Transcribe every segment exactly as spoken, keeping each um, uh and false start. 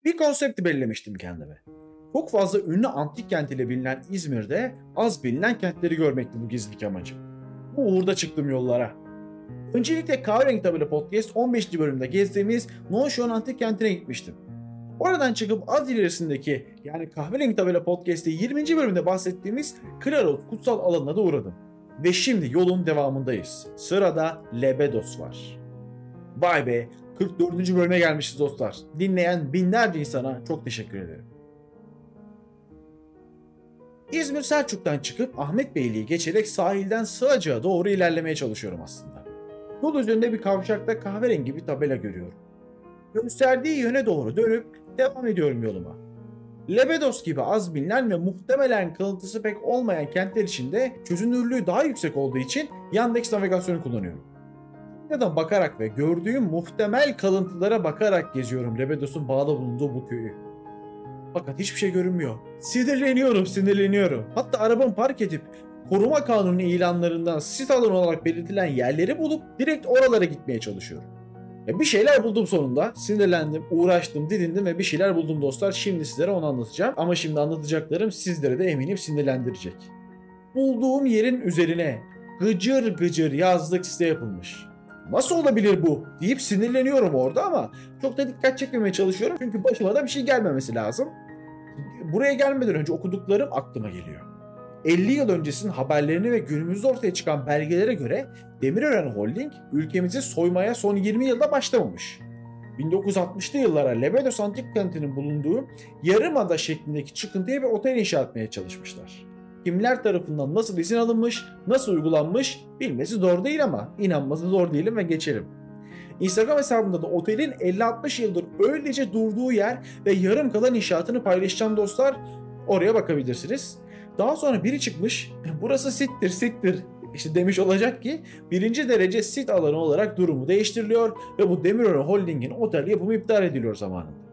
Bir konsepti belirlemiştim kendime. Çok fazla ünlü antik kentiyle bilinen İzmir'de az bilinen kentleri görmekti bu gizlilik amacım. Bu uğurda çıktım yollara. Öncelikle Kahverengi Tabela Podcast on beşinci bölümde gezdiğimiz Nohşon Antik Kenti'ne gitmiştim. Oradan çıkıp az ilerisindeki yani Kahverengi Tabela Podcast'te yirminci bölümde bahsettiğimiz Klaros kutsal alanına da uğradım. Ve şimdi yolun devamındayız. Sırada Lebedos var. Vay be, kırk dördüncü bölüme gelmişiz dostlar. Dinleyen binlerce insana çok teşekkür ederim. İzmir Selçuk'tan çıkıp Ahmet Beyliği geçerek sahilden Sığacak'a doğru ilerlemeye çalışıyorum aslında. Yol üzerinde bir kavşakta kahverengi bir tabela görüyorum. Gösterdiği yöne doğru dönüp devam ediyorum yoluma. Lebedos gibi az bilinen ve muhtemelen kalıntısı pek olmayan kentler içinde çözünürlüğü daha yüksek olduğu için Yandex navigasyonu kullanıyorum. Neden bakarak ve gördüğüm muhtemel kalıntılara bakarak geziyorum Lebedos'un bağlı bulunduğu bu köyü. Fakat hiçbir şey görünmüyor. Sinirleniyorum, sinirleniyorum. Hatta arabamı park edip koruma kanunu ilanlarından sit alanı olarak belirtilen yerleri bulup direkt oralara gitmeye çalışıyorum. Ya bir şeyler buldum sonunda. Sinirlendim, uğraştım, didindim ve bir şeyler buldum dostlar. Şimdi sizlere onu anlatacağım. Ama şimdi anlatacaklarım sizlere de eminim sinirlendirecek. Bulduğum yerin üzerine gıcır gıcır yazlık site yapılmış. Nasıl olabilir bu deyip sinirleniyorum orada ama çok da dikkat çekmemeye çalışıyorum. Çünkü başıma da bir şey gelmemesi lazım. Buraya gelmeden önce okuduklarım aklıma geliyor. elli yıl öncesinin haberlerini ve günümüzde ortaya çıkan belgelere göre Demirören Holding ülkemizi soymaya son yirmi yılda başlamamış. bin dokuz yüz altmışlı yıllara Lebedos Antik Kenti'nin bulunduğu yarımada şeklindeki çıkıntıya bir otel inşa etmeye çalışmışlar. Kimler tarafından nasıl izin alınmış, nasıl uygulanmış bilmesi zor değil ama inanması zor değilim ve geçelim. Instagram hesabımda da otelin elli altmış yıldır öylece durduğu yer ve yarım kalan inşaatını paylaşacağım dostlar. Oraya bakabilirsiniz. Daha sonra biri çıkmış, burası sittir sittir işte demiş olacak ki birinci derece sit alanı olarak durumu değiştiriliyor ve bu Demirören Holding'in otel yapımı iptal ediliyor zamanında.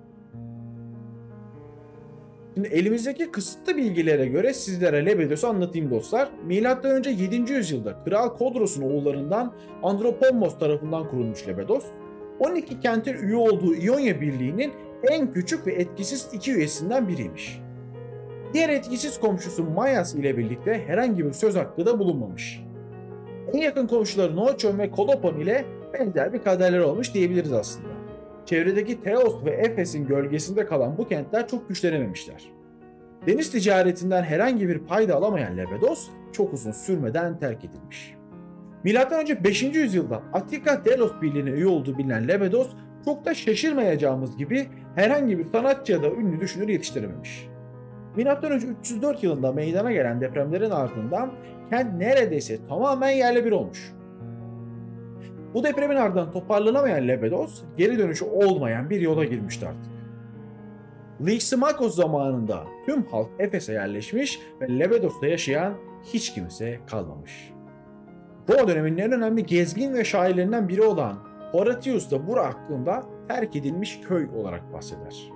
Şimdi elimizdeki kısıtlı bilgilere göre sizlere Lebedos'u anlatayım dostlar. Milattan önce yedinci yüzyılda Kral Kodros'un oğullarından Andropomos tarafından kurulmuş Lebedos, on iki kentin üye olduğu İonya Birliği'nin en küçük ve etkisiz iki üyesinden biriymiş. Diğer etkisiz komşusu Mayas ile birlikte herhangi bir söz hakkı da bulunmamış. En yakın komşuları Nohçon ve Kolopon ile benzer bir kaderleri olmuş diyebiliriz aslında. Çevredeki Teos ve Efes'in gölgesinde kalan bu kentler çok güçlenememişler. Deniz ticaretinden herhangi bir payda alamayan Lebedos çok uzun sürmeden terk edilmiş. Milattan önce beşinci yüzyılda Attika Delos Birliği'ne üye olduğu bilinen Lebedos çok da şaşırmayacağımız gibi herhangi bir sanatçı ya da ünlü düşünür yetiştirememiş. Milattan önce üç yüz dört yılında meydana gelen depremlerin ardından kent neredeyse tamamen yerle bir olmuş. Bu depremin ardından toparlanamayan Lebedos geri dönüşü olmayan bir yola girmişti artık. Lysimakos zamanında tüm halk Efes'e yerleşmiş ve Lebedos'ta yaşayan hiç kimse kalmamış. Roma döneminin en önemli gezgin ve şairlerinden biri olan Horatius da bura hakkında terk edilmiş köy olarak bahseder.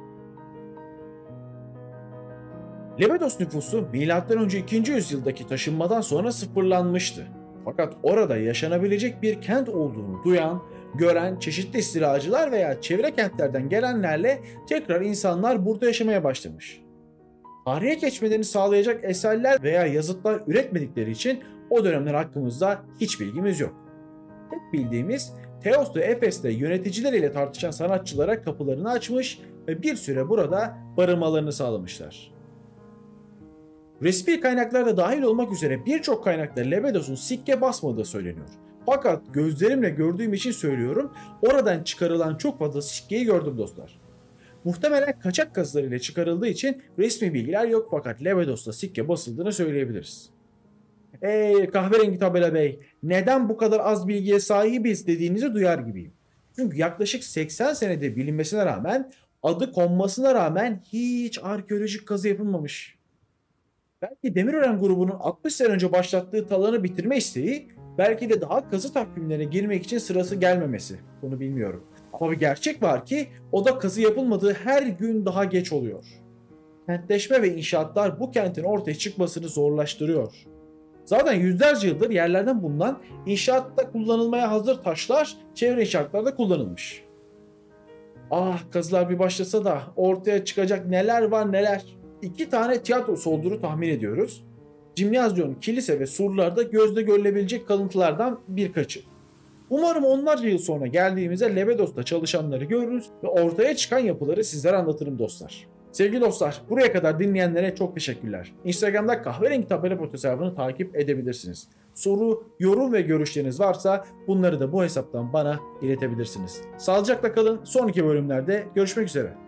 Lebedos nüfusu milattan önce ikinci yüzyıldaki taşınmadan sonra sıfırlanmıştı. Fakat orada yaşanabilecek bir kent olduğunu duyan, gören çeşitli istilacılar veya çevre kentlerden gelenlerle tekrar insanlar burada yaşamaya başlamış. Tarihe geçmelerini sağlayacak eserler veya yazıtlar üretmedikleri için o dönemler hakkımızda hiç bilgimiz yok. Tek bildiğimiz Teos ve Efes'te yöneticileriyle tartışan sanatçılara kapılarını açmış ve bir süre burada barınmalarını sağlamışlar. Resmi kaynaklarda dahil olmak üzere birçok kaynakta Lebedos'un sikke basmadığı söyleniyor. Fakat gözlerimle gördüğüm için söylüyorum, oradan çıkarılan çok fazla sikkeyi gördüm dostlar. Muhtemelen kaçak kazılarıyla çıkarıldığı için resmi bilgiler yok fakat Lebedos'ta sikke basıldığını söyleyebiliriz. Eee kahverengi tabela bey, neden bu kadar az bilgiye sahibiz dediğinizi duyar gibiyim. Çünkü yaklaşık seksen senedir bilinmesine rağmen, adı konmasına rağmen hiç arkeolojik kazı yapılmamış. Belki Demirören grubunun altmış sene önce başlattığı talanı bitirme isteği, belki de daha kazı takvimlerine girmek için sırası gelmemesi. Bunu bilmiyorum. Ama bir gerçek var ki o da kazı yapılmadığı her gün daha geç oluyor. Kentleşme ve inşaatlar bu kentin ortaya çıkmasını zorlaştırıyor. Zaten yüzlerce yıldır yerlerden bulunan inşaatta kullanılmaya hazır taşlar çevre inşaatlarda kullanılmış. Ah, kazılar bir başlasa da ortaya çıkacak neler var neler. İki tane tiyatrosu olduğunu tahmin ediyoruz. Cimnazyon, kilise ve surlarda gözle görülebilecek kalıntılardan birkaçı. Umarım onlarca yıl sonra geldiğimizde Lebedos'ta çalışanları görürüz ve ortaya çıkan yapıları sizlere anlatırım dostlar. Sevgili dostlar, buraya kadar dinleyenlere çok teşekkürler. Instagram'da Kahverengi Tabela Pot hesabını takip edebilirsiniz. Soru, yorum ve görüşleriniz varsa bunları da bu hesaptan bana iletebilirsiniz. Sağlıcakla kalın. Sonraki bölümlerde görüşmek üzere.